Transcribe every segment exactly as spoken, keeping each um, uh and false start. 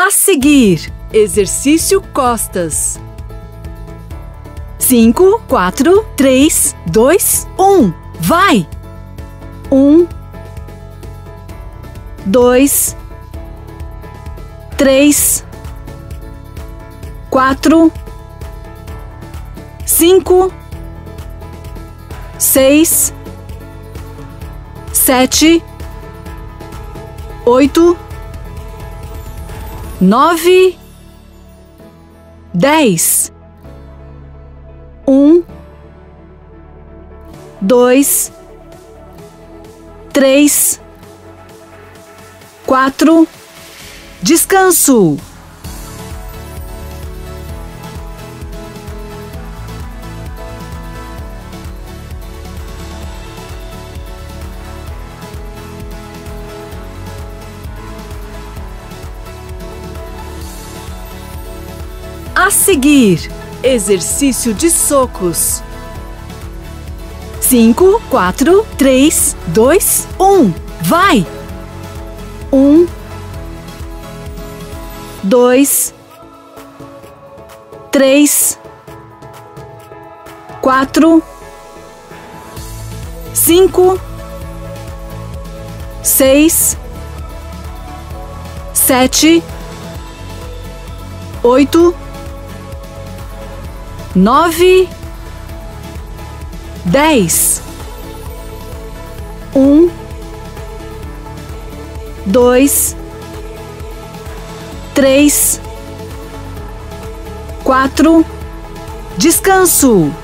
A seguir, exercício costas. Cinco, quatro, três, dois, um. Vai! Um, dois, três, quatro, cinco, seis, sete, oito, nove, dez. Um, dois, três, quatro. Descanso. A seguir, exercício de socos. Cinco, quatro, três, dois, um. Vai! Um, dois, três, quatro, cinco, seis, sete, oito, nove, dez. Um, dois, três, quatro. Descanso.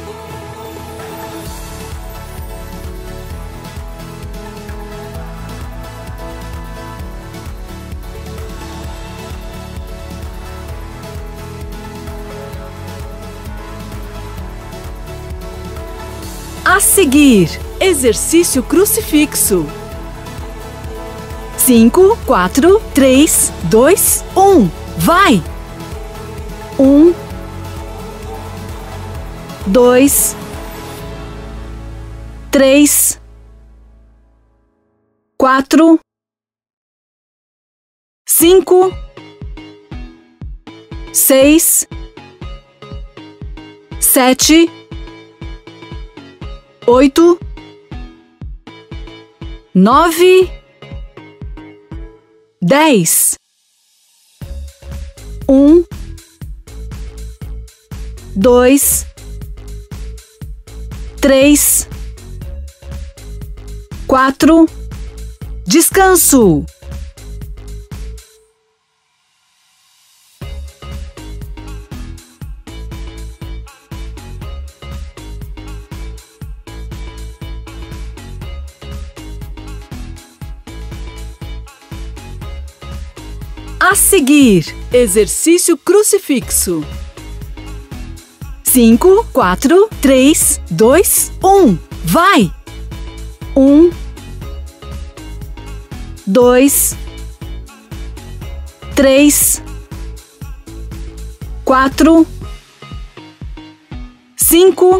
A seguir, exercício crucifixo. Cinco, quatro, três, dois, um. Vai! Um, dois, três, quatro, cinco, seis, sete, oito, nove, dez. Um, dois, três, quatro. Descanso. A seguir, exercício crucifixo. Cinco, quatro, três, dois, um. Vai! Um, dois, três, quatro, cinco,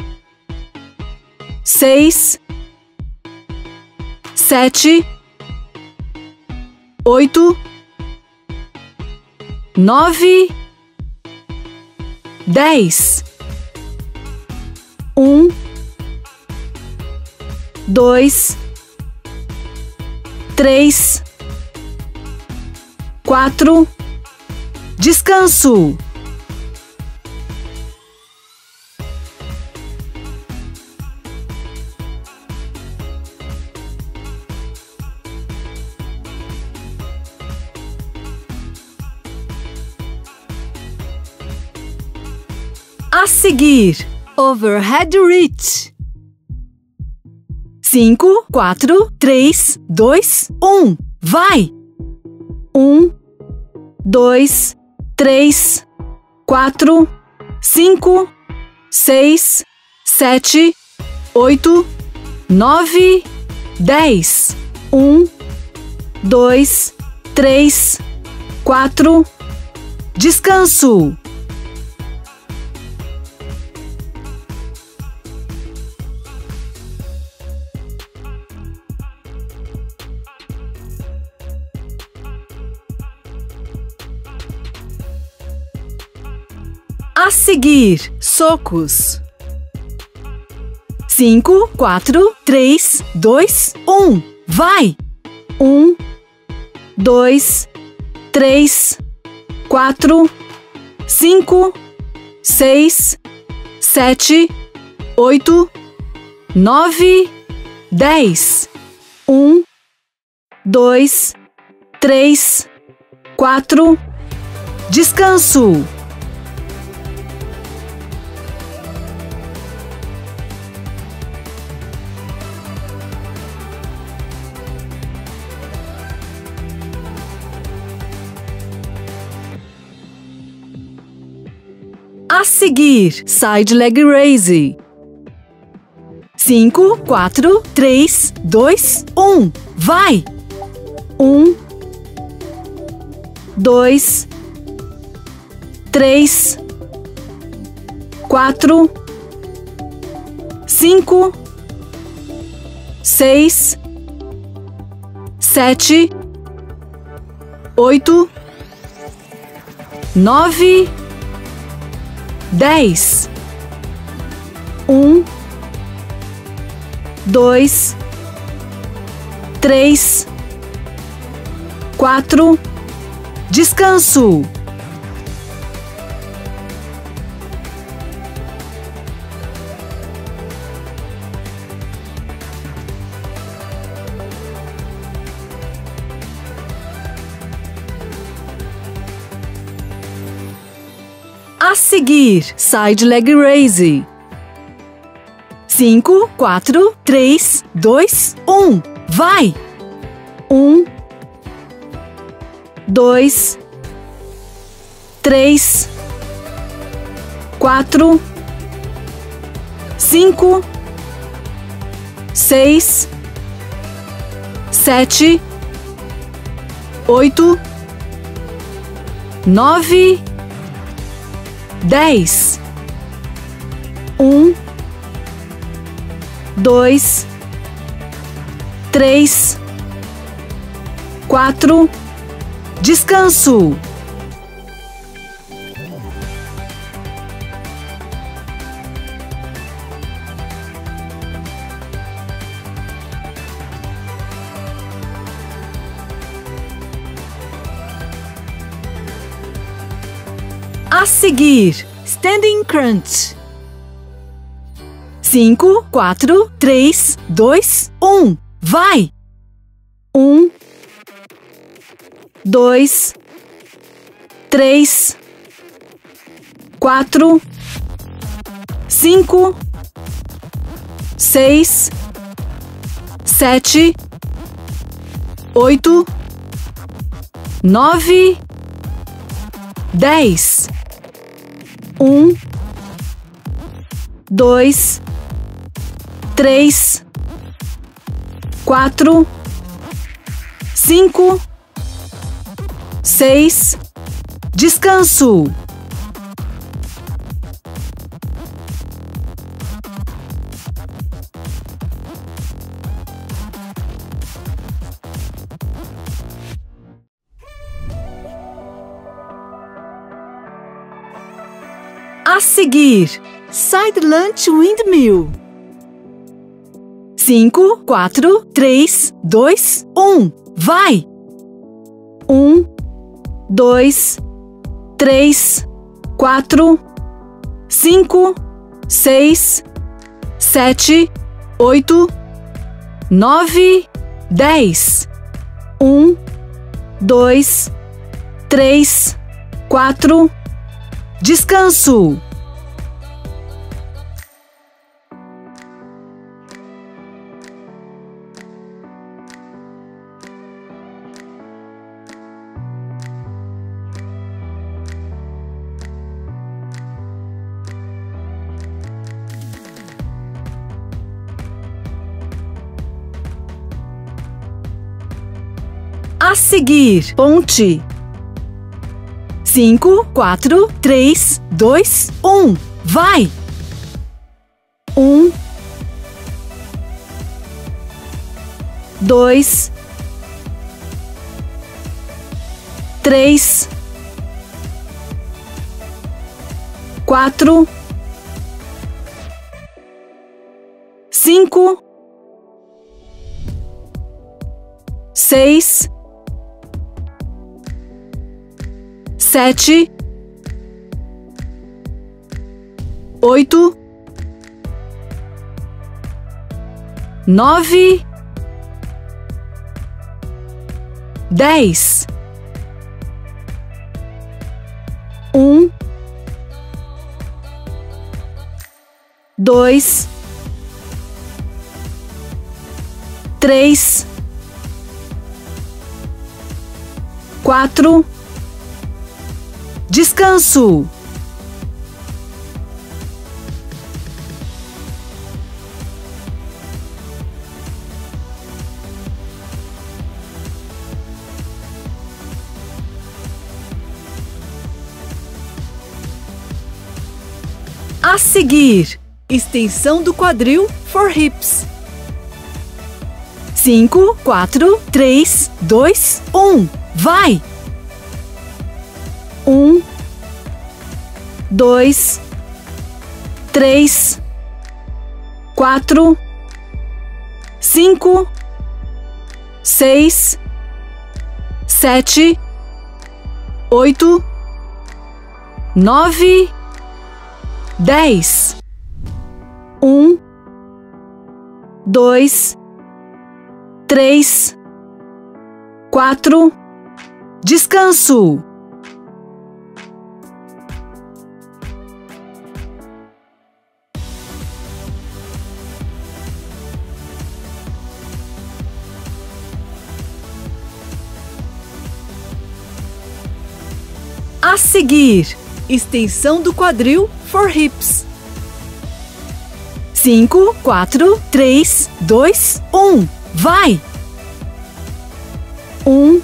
seis, sete, oito, nove, dez. Um, dois, três, quatro. Descanso. A seguir, overhead reach. Cinco, quatro, três, dois, um. Vai! Um, dois, três, quatro, cinco, seis, sete, oito, nove, dez. Um, dois, três, quatro. Descanso. A seguir, socos. Cinco, quatro, três, dois, um. Vai! Um, dois, três, quatro, cinco, seis, sete, oito, nove, dez. Um, dois, três, quatro. Descanso. A seguir, side leg raise. Cinco, quatro, três, dois, um. Vai! Um, dois, três, quatro, cinco, seis, sete, oito, nove, dez. Um, dois, três, quatro. Descanso. A seguir, side leg raise. Cinco, quatro, três, dois, um. Vai! Um, dois, três, quatro, cinco, seis, sete, oito, nove, dez. Um, dois, três, quatro. Descanso. A seguir, standing crunch. Cinco, quatro, três, dois, um. Vai! Um, dois, três, quatro, cinco, seis, sete, oito, nove, dez. Um, dois, três, quatro, cinco, seis. Descanso. A seguir, side lunge windmill. Cinco, quatro, três, dois, um. Vai! Um, dois, três, quatro, cinco, seis, sete, oito, nove, dez. Um, dois, três, quatro. Descanso. A seguir, ponte. Cinco, quatro, três, dois, um. Vai! Um, dois, três, quatro, cinco, seis, sete, oito, nove, dez, um, dois, três, quatro, descanso. A seguir, extensão do quadril for hips. Cinco, quatro, três, dois, um. Vai! Um, dois, três, quatro, cinco, seis, sete, oito, nove, dez. Um, dois, três, quatro, descanso. A seguir, extensão do quadril for hips. Cinco, quatro, três, dois, um. Vai! Um,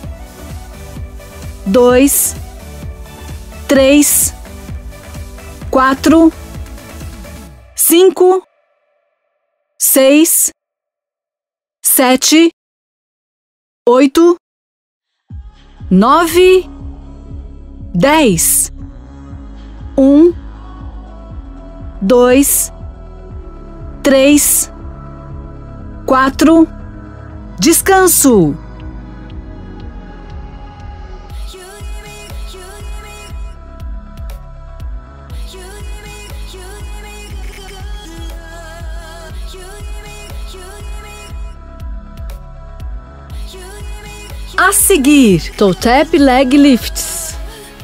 dois, três, quatro, cinco, seis, sete, oito, nove, dez. Um, dois, três, quatro, descanso. A seguir, toe tap leg lifts.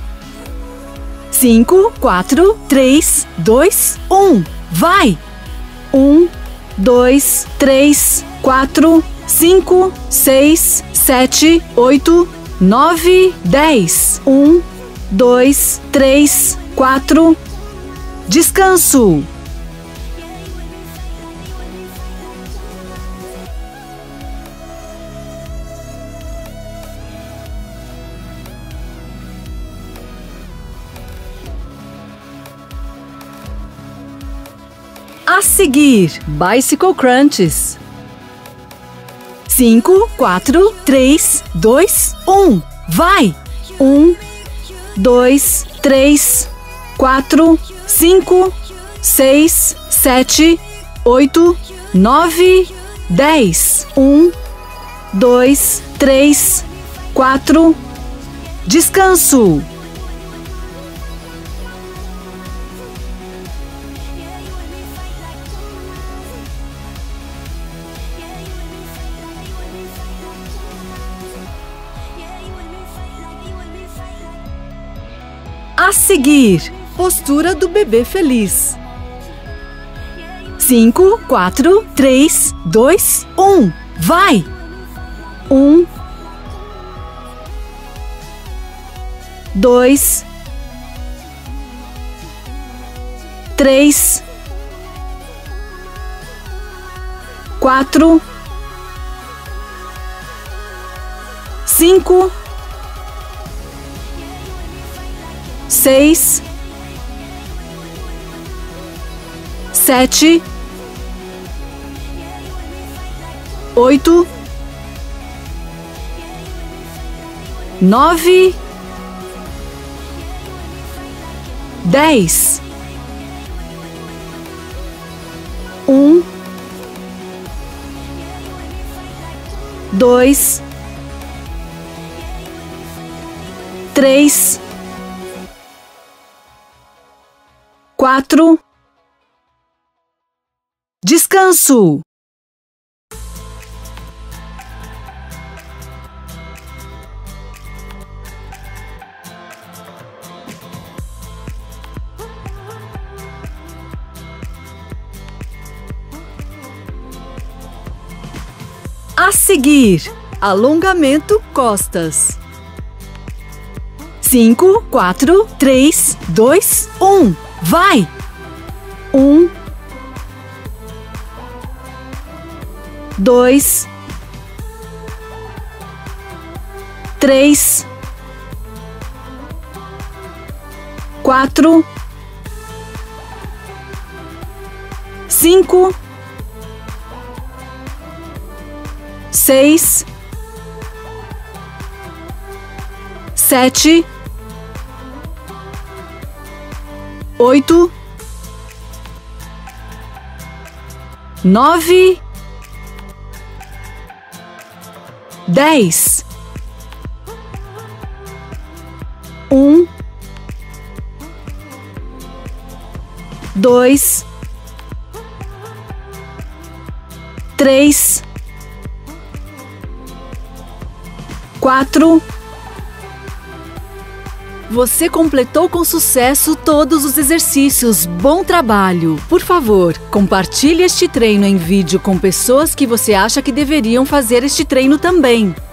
Cinco, quatro, três, dois, um. Vai! Um, dois, três, quatro, cinco, seis, sete, oito, nove, dez. Um, dois, três, quatro, descanso. A seguir, bicycle crunches. Cinco, quatro, três, dois, um. Vai! Um, dois, três, quatro, cinco, seis, sete, oito, nove, dez. Um, dois, três, quatro, descanso. A seguir, postura do bebê feliz. Cinco, quatro, três, dois, um. Vai! Um, dois, três, quatro, cinco, seis, sete, oito, nove, dez. dois, três, quatro. Descanso. A seguir, alongamento costas. Cinco, quatro, três, dois, um. Vai! Um, dois, três, quatro, cinco, seis, sete, oito, nove, dez. Um, dois, três, quatro. Você completou com sucesso todos os exercícios. Bom trabalho! Por favor, compartilhe este treino em vídeo com pessoas que você acha que deveriam fazer este treino também.